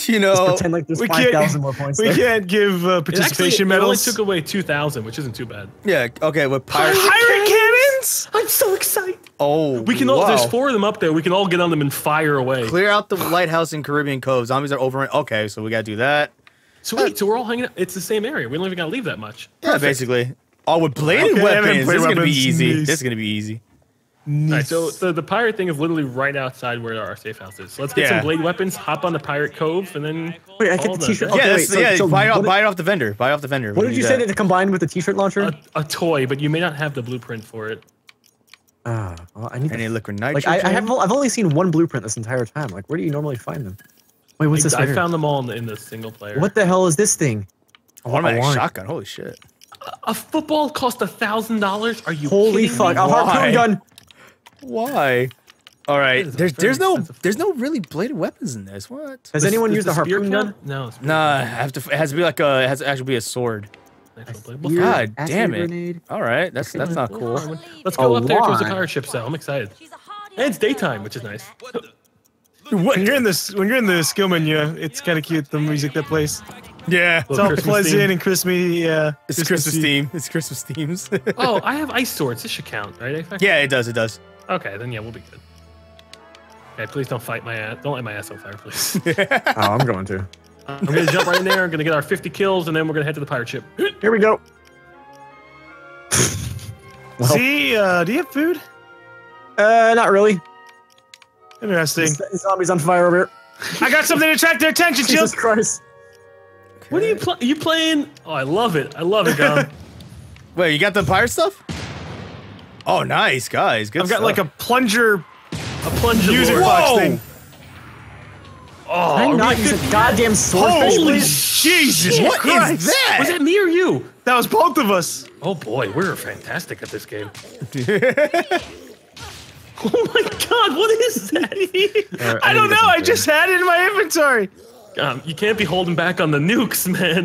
You know, just pretend like there's 5,000 more points. We can't give participation medals. It only took away 2,000, which isn't too bad. Yeah. Okay. With pirate cannons. I'm so excited. Oh, we can all. There's 4 of them up there. We can all get on them and fire away. Clear out the lighthouse in Caribbean Cove. Zombies are over. Okay, so we gotta do that. Sweet. So we're all hanging out. It's the same area. We don't even gotta leave that much. Yeah, basically. Oh, with bladed weapons. This is gonna be easy. This is gonna be easy. All right, so the pirate thing is literally right outside where our safe house is. So let's get some blade weapons, hop on the pirate cove, and then. Wait, I get the t-shirt. Okay, buy it off the vendor. Buy it off the vendor. What did you say that to combine with the t-shirt launcher? A toy, but you may not have the blueprint for it. Well, I need any liquid nitrogen. Like I've only seen one blueprint this entire time. Like, where do you normally find them? Wait, what's this? I found them all in the single player. What the hell is this thing? What am I? Shotgun. Holy shit. A football cost $1,000. Are you Holy kidding fuck! me? A harpoon gun. Why? All right. There's no really bladed weapons in this. What? Has anyone used a harpoon gun? No. Nah. It has to be like it has to actually be a sword. God damn it! Grenade. All right, that's not cool. Let's go up there towards the pirate ship cell. I'm excited. And it's daytime, which is nice. When you're in the skill menu, it's kind of cute. The music that plays. Yeah, it's all pleasant and crispy. Yeah, it's Christmas theme. It's Christmas themes. Oh, I have ice swords. This should count, right? Yeah, it does. It does. Okay, then yeah, we'll be good. Okay, please don't fight my ass. Don't light my ass on fire, please. Oh, I'm going to. I'm gonna jump right in there. I'm gonna get our 50 kills, and then we're gonna head to the pirate ship. Here we go. See, do you have food? Not really. Interesting. This zombie's on fire over here. I got something to attract their attention, Chill. Jesus Christ. Okay. What are you playing? You playing? Oh, I love it. I love it, Gum. Wait, you got the pirate stuff? Oh, nice, guys. Good I've got stuff. like a plunger music box box thing. Oh, I'm not using a goddamn swordfish. Holy Jesus! What is that? Was that me or you? That was both of us. Oh boy, we're fantastic at this game. Oh my God, what is that? I don't know. I just had it in my inventory. You can't be holding back on the nukes, man.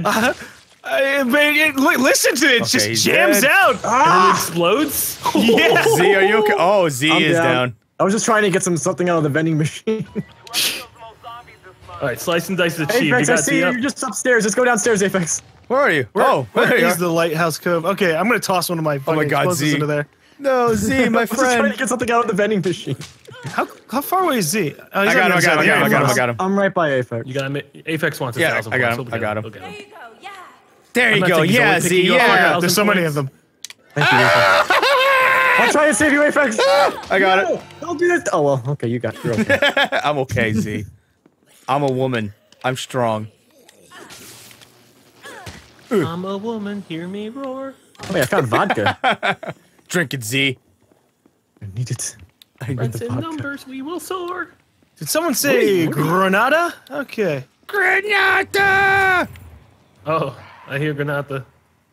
Listen to it. It just jams out. And it explodes. Yeah. Z, are you okay? Oh, Z I'm is down. I was just trying to get something out of the vending machine. All right, slice and dice the cheese. Apex, I see you. You're just upstairs. Let's go downstairs, Apex. Where are you? Where is the lighthouse cove? Okay, I'm gonna toss one of my fucking explosives into there. No, Z, my I was just trying friend. to get something out of the vending machine. How far away is Z? Oh, I got him. I'm right by Apex. You got Apex wants 1,000. I got him. I got him. There you go. Yeah. There you go. Yeah, Z. Yeah. There's so many of them. Thank you, Apex. I'll try and save you, Apex. I got it. Don't do this. Oh well. Okay, you got it. Okay. I'm okay, Z. I'm a woman. I'm strong. I'm a woman. Hear me roar. Oh, wait, I found vodka. Drink it, Z. I need it. Friends in numbers, we will soar. Did someone say Granada? Okay. Granada! Oh, I hear Granada.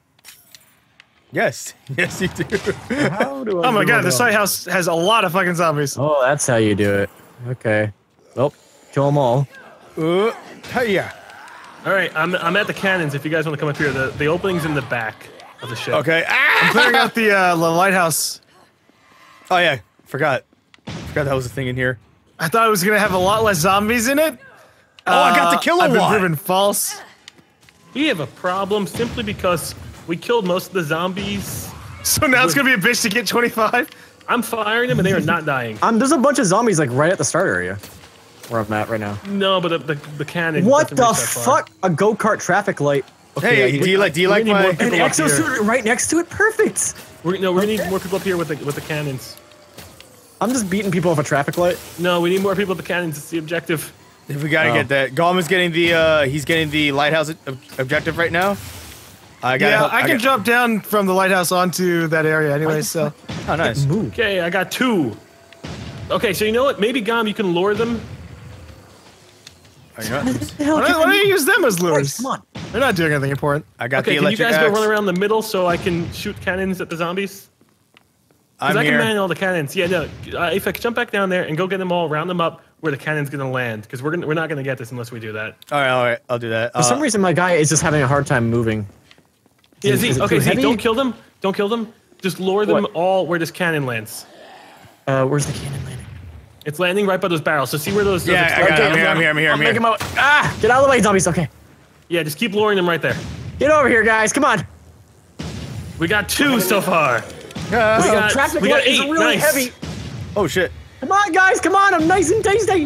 Yes. Yes, you do. How do I Oh my God, the site house has a lot of fucking zombies. Oh, that's how you do it. Okay. Well, kill them all. Yeah. All right, I'm at the cannons. If you guys want to come up here, the opening's in the back of the ship. Okay. I'm clearing out the lighthouse. Oh yeah, forgot that was a thing in here. I thought it was gonna have a lot less zombies in it. Oh, I got to kill a I've been lot. proven false. We have a problem simply because we killed most of the zombies. So now it's gonna be a bitch to get 25. I'm firing them and they are not dying. There's a bunch of zombies like right at the start area, where I'm at right now. No, but the cannon. What the fuck? A go-kart traffic light. Okay, hey, do you like my an exosuit right next to it? Perfect. We're gonna need more people up here with the cannons. I'm just beating people with a traffic light. No, we need more people with the cannons. It's the objective. We gotta get that. Golem is getting the he's getting the lighthouse objective right now. I can jump down from the lighthouse onto that area anyway. So. Oh, nice. Okay, I got 2. Okay, so you know what? Maybe Gom, you can lure them. Why don't you use them as lures? Come on. They're not doing anything important. I got the electric. Can you guys go run around the middle so I can shoot cannons at the zombies? Because I can man all the cannons. Yeah, no. Apex, jump back down there and go get them all, round them up where the cannon's gonna land. Because we're not gonna get this unless we do that. All right, I'll do that. For some reason, my guy is just having a hard time moving. Yeah, Z, don't kill them. Don't kill them. Just lure them all where this cannon lands. Where's the cannon landing? It's landing right by those barrels. So see where those. Yeah, I got it. I'm here. Making my get out of the way, zombies. Okay. Yeah, just keep luring them right there. Get over here, guys. Come on. We got 2 so far. Traffic light is really heavy. Oh shit. Come on, guys. Come on. I'm nice and tasty.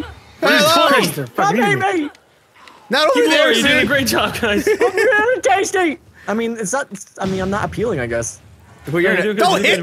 Come me. Not over there. You're doing a great job, guys. I'm really tasty. I mean, it's not. I mean, I'm not appealing, I guess. Well, don't hit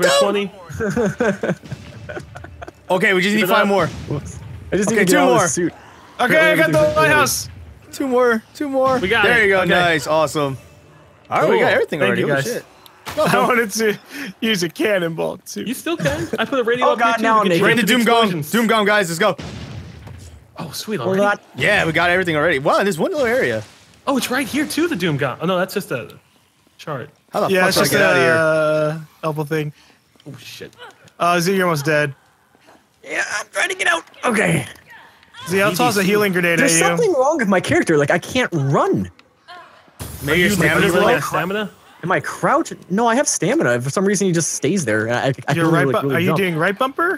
them. Okay, we just need 5 more. I just need to get 2 out of more. the suit. Okay, I got the lighthouse. 2 more. We got it. There you go. Okay. Nice. Awesome. All right, we got everything Thank already. you, Holy guys. shit. I wanted to use a cannonball too. You still can. I put a radio Oh, up God, here now I'm too. naked. We're into Doom Gong. Doom Gong, guys. Let's go. Oh, sweet. Hold Already? on. Yeah, we got everything already. Wow, there's one little area. Oh, it's right here too. The Doom Gong. Oh no, that's just a chart. How the Yeah, fuck it's do I just get out of here? a elbow thing. Oh shit. Z, you're almost dead. Yeah, I'm trying to get out. Okay. Z, I'll toss a healing grenade There's at you. something wrong with my character. Like, I can't run. Maybe your You stamina's really low? have stamina? Am I crouch? No, I have stamina. For some reason, he just stays there. I You're can right. really, really Are you jump. doing right bumper?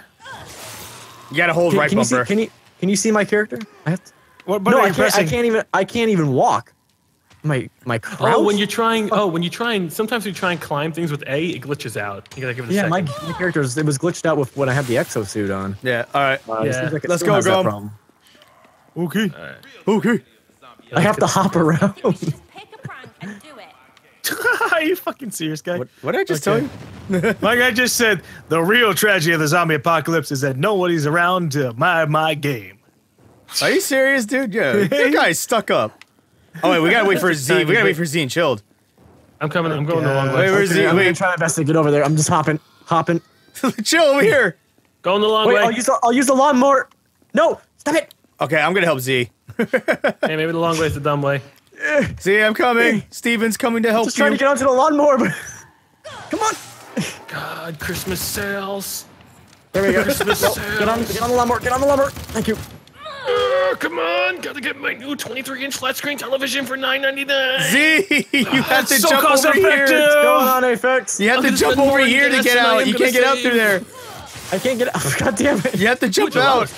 You gotta hold right Can you see? bumper. Can you see my character? I have to, What no, are I you can't. pressing? I can't even walk. My crouch. Oh, when you're trying. Oh, when you try and sometimes when you try and climb things with A, it glitches out. You gotta give it a Yeah, second. my character it was glitched out with when I had the exosuit on. Yeah, all right. It Yeah. seems like it Let's still go, has that Gum. problem. Okay. Okay. I have to hop around. Pick a prank and do it. Are you fucking serious, guy? What did I just tell you? Like I just said, the real tragedy of the zombie apocalypse is that nobody's around to my game. Are you serious, dude? Yeah, your guy's stuck up. Oh wait, we gotta wait for Z. We gotta wait for Z and Chilled. I'm coming. I'm going the long Wait, way. where's Z? I'm gonna Wait, try my best to get over there. I'm just hopping. chill over here. Going the long Wait, way. I'll use the lawnmower. No, stop it. Okay, I'm gonna help Z. Hey, maybe the long way is the dumb way. Z, I'm coming. Steven's coming to help Just trying to you. get onto the lawnmower. But come on. God, Christmas sales. There we go. Christmas No, sales. get on the lawnmower. Get on the lawnmower. Thank you. Come on, gotta get my new 23-inch flat screen television for $9.99. Z, you have to so jump cost over here. effective. What's going on, Aphex? You have to gonna jump spend over more here to gas get than I out. am You gonna can't get out save. through there. I can't get out. God damn it. You have to jump out.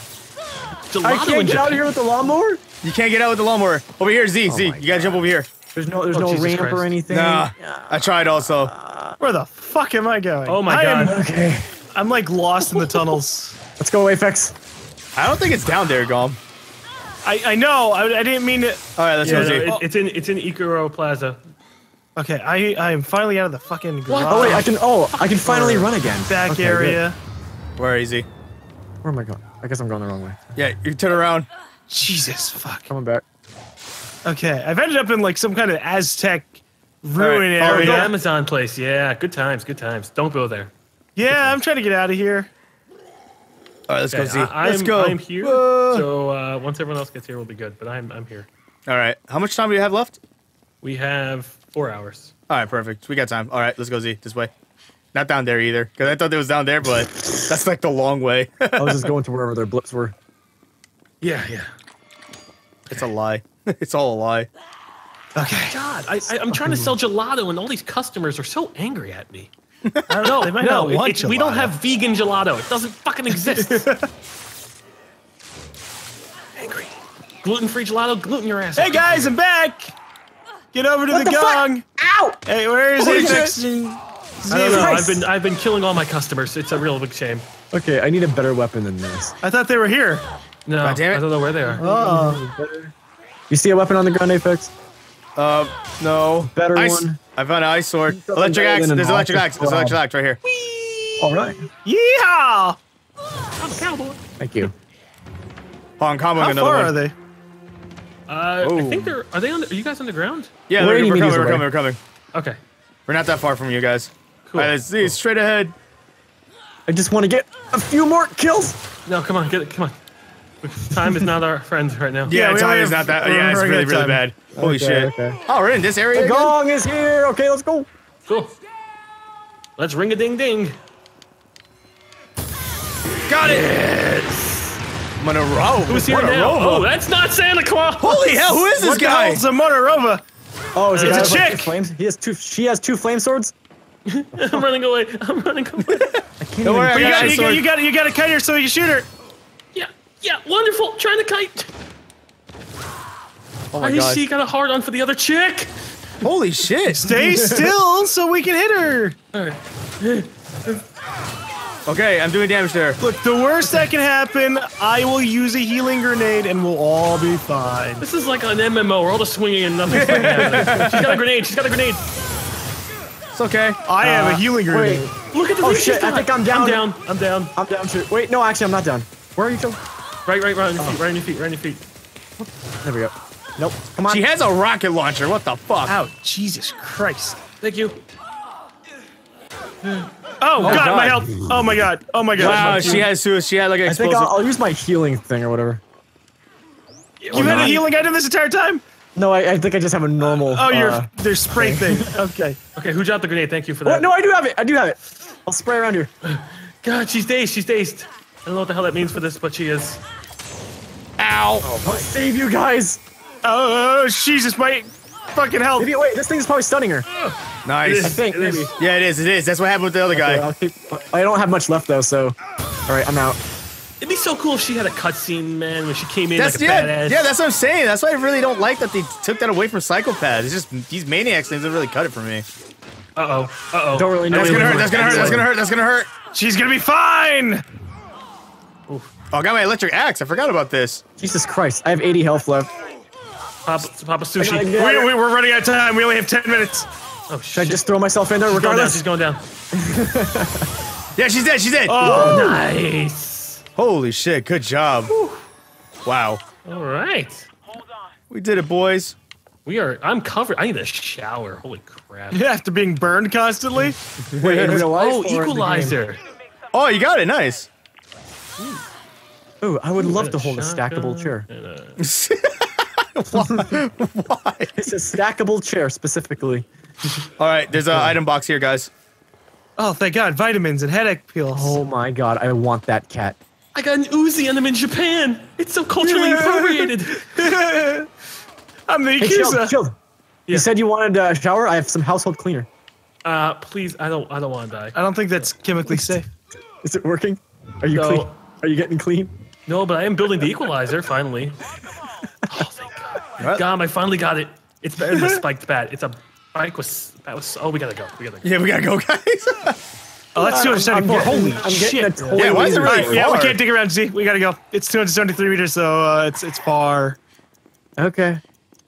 I can't get out of here with the lawnmower. You can't get out with the lawnmower. Over here, Z. Z, my you gotta jump over here. There's no Jesus ramp Christ. or anything. Nah, I tried also. Where the fuck am I going? Oh my I am- God. Okay. I'm like lost in the tunnels. Let's go, Aphex. I don't think it's down there, Gom. I know. I didn't mean to. All right, let's Yeah, go, Z. no, it's in Ikaro Plaza. Okay, I am finally out of the fucking garage. Oh wait, I can finally run again. back Okay, area. Where is he? good. Where am I going? I guess I'm going the wrong way. Yeah, you turn around. Jesus fuck. Coming back. Okay, I've ended up in like some kind of Aztec ruin All right. Oh, the area. Amazon place. Yeah, good times, good times. Don't go there. Yeah, I'm trying to get out of here. All right, let's go, Okay, Z. Let's go. I'm here. So once everyone else gets here, we'll be good. But I'm here. All right, how much time do you have left? We have 4 hours. All right, perfect. We got time. All right, let's go, Z. This way. Not down there either, because I thought it was down there, but that's like the long way. I was just going to wherever their blips were. Yeah. It's a lie. It's all a lie. Okay. God, I'm trying to sell gelato, and all these customers are so angry at me. I don't know. They might not want we don't gelato. have vegan gelato. It doesn't fucking exist. Angry. Gluten-free gelato, gluten your ass. Hey guys, I'm back. Get over to What the the fuck? gong. Ow! Hey, where is Holy it? shit. I don't know. Christ. I've been killing all my customers. It's a real big shame. Okay, I need a better weapon than this. I thought they were here. No, God damn it. I don't know where they are. Oh. You see a weapon on the ground, Aphex? No. Better Ice. one. I found an ice sword. Something Electric better axe. than There's an electric office axe. There's job. electric axe right here. All right. Yeehaw! I'm a cowboy. Thank you. Hold on, comboing How another far one. are they? I think they're. Are they on? Are you guys on the ground? Yeah, We're 80 we're meters coming. We're away. coming. We're coming. Okay. We're not that far from you guys. Cool. All right, let's see. Straight ahead. I just want to get a few more kills. No, come on, get it. Come on. Time is not our friend right now. Yeah, we time only is have- not that. we're Yeah, it's running really, out of really time. bad. Holy Okay, shit. okay. Oh, we're in this area The again? gong is here. Okay, let's go. Cool. Let's ring a ding ding. Got it. Monroe. Who's here now? Oh, that's not Santa Claus. Holy hell! Who is this What the guy? hell's a Motorova? Oh, is it It's a guy with, like, chick. two flames? He has two. She has two flame swords. I'm running away. I'm running away. I can't Don't worry, even- I got You you, sword. got to cut her so you shoot her. Yeah, wonderful. Trying to kite. Oh my god. She got a hard on for the other chick. Holy shit. Stay still so we can hit her. All right. Okay, I'm doing damage there. Look, the worst that can happen, I will use a healing grenade and we'll all be fine. This is like an MMO. We're all just swinging and nothing's going to happen. She's got a grenade. She's got a grenade. It's okay. I have a healing grenade. Wait. Look at the Oh thing shit! she's I got. think I'm down. I'm down. I'm down too. Wait, no, actually, I'm not down. Where are you, Joe? Right on your feet. Right on your feet. Right on your feet. There we go. Nope. Come on. She has a rocket launcher. What the fuck? Ow, Jesus Christ. Thank you. Oh, god, my health. Oh my god. Oh my god. Wow, she had like an I think explosive. I'll use my healing thing or whatever. You had a healing item this entire time? No, I think I just have a normal. Oh, their spray thing. Okay. Okay, who dropped the grenade? Thank you for Oh, that. no, I do have it. I do have it. I'll spray around here. God, she's dazed. She's dazed. I don't know what the hell that means for this, but she is. Ow. I'll save you guys. Oh, Jesus, my fucking health. Maybe, wait, this thing's probably stunning her. Nice. I think, maybe. Yeah, it is. That's what happened with the other guy. Okay, I don't have much left, though, so. Alright, I'm out. It'd be so cool if she had a cutscene, man, when she came in That's like a badass. yeah, that's what I'm saying. That's why I really don't like that they took that away from Psychopaths. It's just these maniacs things that really cut it for me. Don't really know. That's gonna hurt. She's gonna be fine. Oh, I got my electric axe. I forgot about this. Jesus Christ, I have 80 health left. Papa Sushi. We're running out of time. We only have 10 minutes. Oh, Should I shit. just throw myself in there She's going down. regardless? She's going down. Yeah, she's dead. She's dead. Oh, nice. Holy shit! Good job. Wow. All right. We did it, boys. I'm covered. I need a shower. Holy crap. After being burned constantly. Wait, in real life? Oh, or in the game? equalizer. Oh, you got it. Nice. Ooh, I would love to hold a stackable chair. Why? It's a stackable chair, specifically. All right, there's an item box here, guys. Oh, thank God. Vitamins and headache pills. Oh my god, I want that cat. I got an Uzi and I'm in Japan. It's so culturally appropriated. I'm the Hey, Yakuza. Shield. You said you wanted a shower? I have some household cleaner. Please, I don't want to die. I don't think that's chemically safe. Is it working? Are you clean? Are you getting clean? No, but I am building the equalizer, finally. Oh, thank God. What? God, I finally got it. It's better than a spiked bat. It's a bike with... Oh, we gotta go. Yeah, we gotta go, guys. Oh, that's 274. Holy I'm shit. getting a toy Yeah, why is it laser. really Yeah, we far? can't dig around. See, we gotta go. It's 273 meters, so it's far. Okay.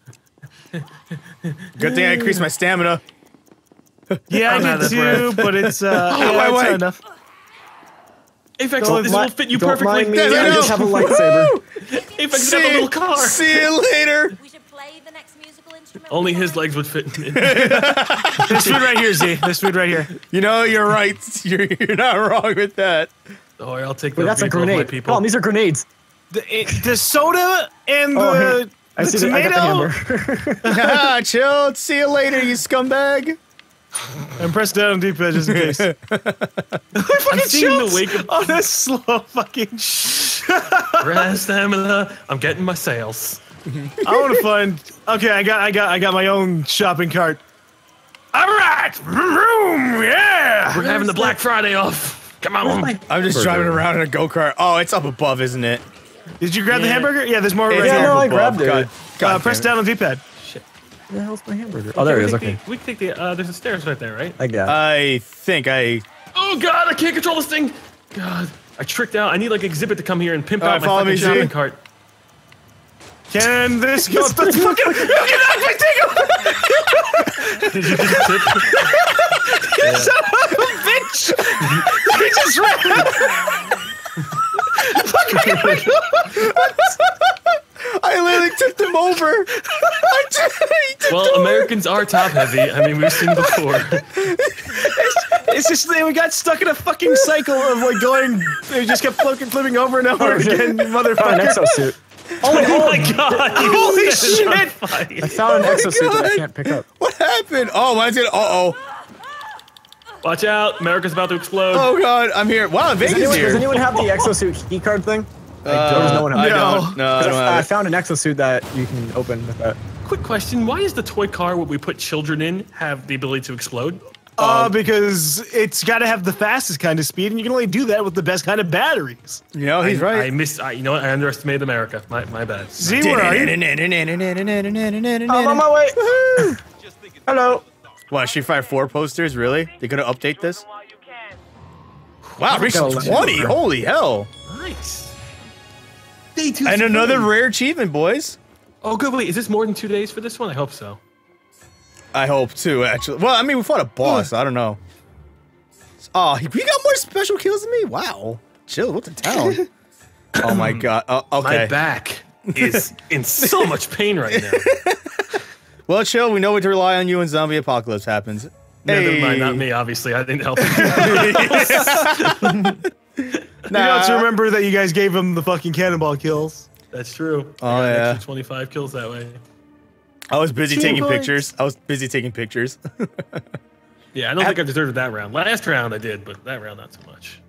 Good thing I increased my stamina. Yeah, I'm I out did of too, breath. but it's wait, it's wait. not enough. Apex, Don't this mi- will fit you don't perfectly. mind me, Yes, I I know. just have a lightsaber. Apex got a little car. See you later. We should play the next musical instrument. Only his legs would fit. This food right here, Z. This food right here. You know, you're right. You're not wrong with that. Oh, I'll take the Wait, that's a vehicle of my grenade. people. Come on, these are grenades. The soda and Oh, the, I the see. I got tomato. the hammer. Ah, chill. See you later, you scumbag. And press down on D-pad just in case. I'm seeing the wake of on a slow fucking. rest stamina. I'm getting my sales. I want to find. Okay, I got my own shopping cart. All right, vroom, yeah. We're having the Black Friday off. Come on. I'm just driving around in a go-kart. Oh, it's up above, isn't it? Did you grab the Yeah. hamburger? Yeah, there's more right Yeah, here. no, I above. grabbed it. God Press damn down on D-pad. Where the hell's my hamburger? Oh, there it is. Okay. We can take the. There's a stairs right there, right? I got it. I think I... Oh God, I can't control this thing. God, I tricked out. I need like Exhibit to come here and pimp All out right, my follow fucking me, Z. shopping cart. Can this go? That's fucking. You can knock my thing. Did you just tip? Son of a bitch! He just ran. I literally tipped him over. Well, Americans are top heavy. I mean, we've seen before. It's just we got stuck in a fucking cycle of like going. It just kept flipping over and over again, Found an motherfucker. exosuit. Oh my God! Holy shit! I found an exosuit that I can't pick up. What happened? Oh, mine's gonna... Uh-oh. Watch out! America's about to explode. Oh, God. I'm here. Wow, Vegas Does here. anyone have the exosuit keycard thing? Does no one have I it? don't. No, I don't I have it. found an exosuit that you can open with that. Quick question: why does the toy car where we put children in have the ability to explode? Because it's got to have the fastest kind of speed, and you can only do that with the best kind of batteries. You know, he's right. You know what? I underestimated America. My bad. See, where are you? I'm on my way. Hello. What, Street Fighter 4 posters? Really? They're gonna update this? Wow, reached 20. Holy hell. Nice. And another rare achievement, boys. Oh, good. Wait, is this more than 2 days for this one? I hope so. I hope too, actually. Well, I mean, we fought a boss. I don't know. Oh, he got more special kills than me? Wow. Chill, what the town? Oh my god. Okay. My back is in so much pain right now. Well, chill, we know what to rely on you when zombie apocalypse happens. Never mind, not me, obviously. I didn't help. You got to remember that you guys gave him the fucking cannonball kills. That's true. Oh, yeah. 25 kills that way. I was busy taking pictures. Yeah, I don't think I deserved that round. Last round I did, but that round not so much.